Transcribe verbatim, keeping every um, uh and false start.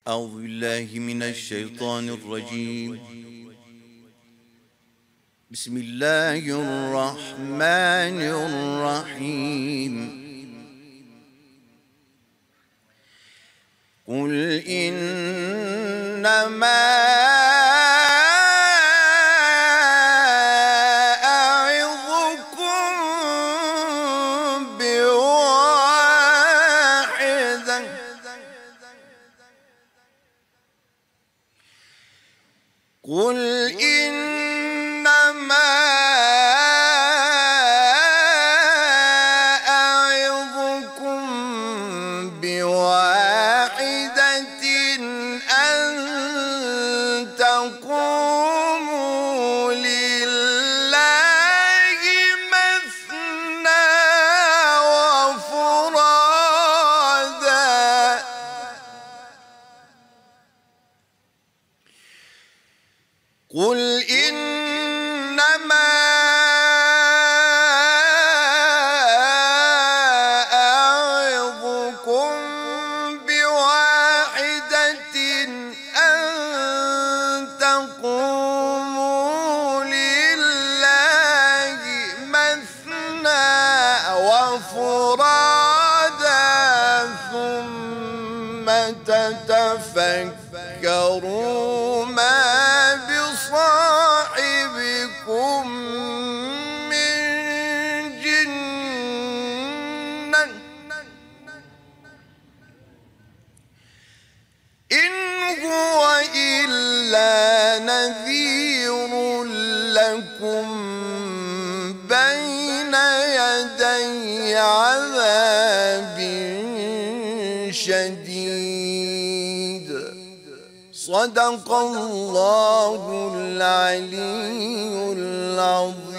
أعوذ بالله من الشيطان الرجيم. بسم الله الرحمن الرحيم. قل إنما قل إنما أعظكم بواحدة أن تقوموا لله مثنى وفرادا قل إنما أعظكم بواحدة أن تقوموا لله مثنى وفرادا ثم تتفكروا ما بصاحبكم من جنة إن هو إلا نذير لكم بين يدي عذاب شديد. صدق الله العلي العظيم.